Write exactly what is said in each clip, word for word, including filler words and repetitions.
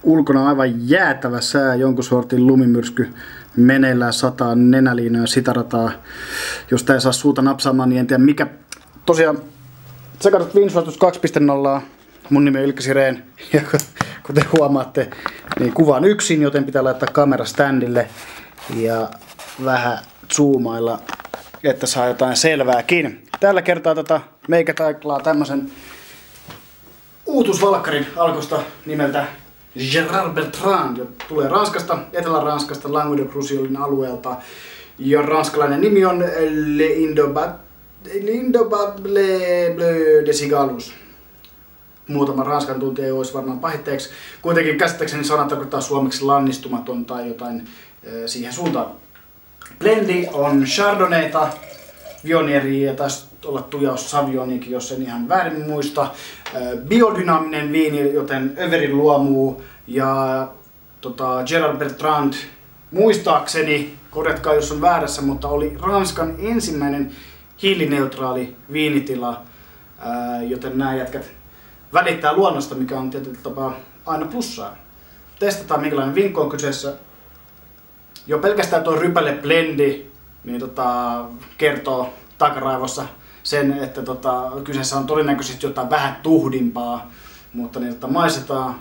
ulkona aivan jäätävä sää, jonkun sortin lumimyrsky meneillään, sataa nenäliinoja sitä rataa. Jos tää ei saa suuta napsaamaan, niin en tiedä mikä. Tosiaan, sä katsot Viinisuositus kaksi piste nolla. Mun nimi on Ilkka Sirén. Ja kuten huomaatte, niin kuvaan yksin, joten pitää laittaa kamera standille ja vähän zoomailla, että saa jotain selvääkin. Tällä kertaa tota, meikä taiklaa tämmösen uutusvalkkarin Alkosta nimeltä Gérard Bertrand, joka tulee Ranskasta, Etelä-Ranskasta, Languedoc-Roussillon alueelta. Ja ranskalainen nimi on Le Indobable Bleu de Cigalous. Muutama ranskan tuntija ei olisi varmaan pahitteeksi. Kuitenkin käsittääkseni sana tarkoittaa suomeksi lannistumaton tai jotain e, siihen suuntaan. Blendi on Chardonnayta, Viognieria ja taisi olla tujaus Savioniakin, jos en ihan väärin muista. E, biodynaaminen viini, joten överin luomu ja tota, Gérard Bertrand muistaakseni, korjatkaa jos on väärässä, mutta oli Ranskan ensimmäinen hiilineutraali viinitila, e, joten nämä jätkät välittää luonnosta, mikä on tietyllä tapaa aina plussaa. Testataan minkälainen vinkko on kyseessä. Jo pelkästään tuo rypäle blendi niin tota, kertoo takaraivossa sen, että tota, kyseessä on todennäköisesti jotain vähän tuhdimpaa, mutta niin, tota, maistetaan.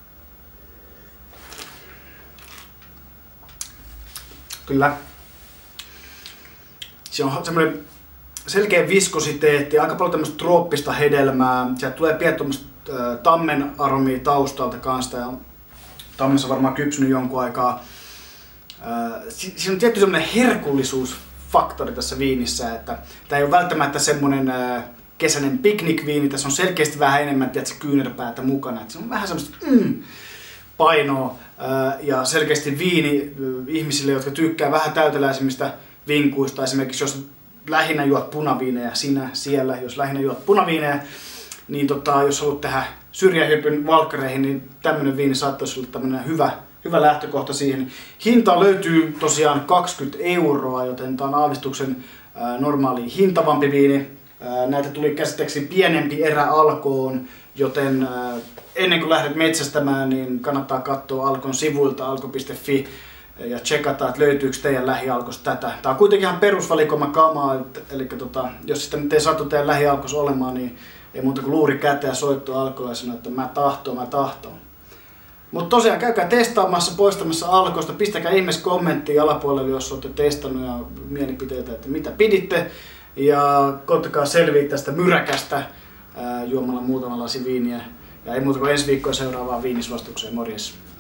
Kyllä. Se on semmoinen selkeä viskositeetti, aika paljon tämmöistä trooppista hedelmää. Sieltä tulee pientä tämmöistä äh, tammen aromia taustalta kanssa. Ja tammessa on varmaan kypsynyt jonkun aikaa. Äh, si siinä on tietty semmoinen herkullisuusfaktori tässä viinissä, että tämä ei ole välttämättä semmoinen äh, kesäinen piknikviini. Tässä on selkeästi vähän enemmän tiedätkö, kyynärpäätä mukana. Et se on vähän semmoista mm, painoa äh, ja selkeästi viini äh, ihmisille, jotka tykkää vähän täyteläisimmistä vinkuista. Esimerkiksi jos lähinnä juot punaviineja, sinä siellä, jos lähinnä juot punaviineja, niin tota, jos haluat tehdä syrjähypyn valkkareihin, niin tämmönen viini saattaisi olla tämmönen hyvä, hyvä lähtökohta siihen. Hinta löytyy tosiaan kaksikymmentä euroa, joten tää on aavistuksen ää, normaali hintavampi viini. Ää, näitä tuli käsitteeksi pienempi erä Alkoon, joten ää, ennen kuin lähdet metsästämään, niin kannattaa katsoa Alkon sivuilta alko piste fi. Ja tsekata, että löytyykö teidän lähialkosta tätä. Tää on kuitenkin ihan perusvalikoima kamaa, eli tota, jos sitä nyt ei sattu teidän lähialkossa olemaan, niin ei muuta kuin luuri käteen ja soittua Alkolle ja sanoa, että mä tahtoon, mä tahtoon. Mutta tosiaan käykää testaamassa, poistamassa Alkosta, pistäkää ihmeessä kommenttia alapuolelle, jos olette testannut ja mielipiteitä, että mitä piditte. Ja koittakaa selviä tästä myräkästä ää, juomalla muutama lasi viiniä. Ja ei muuta kuin ensi viikkoa seuraavaan viinisuositukseen, morjes!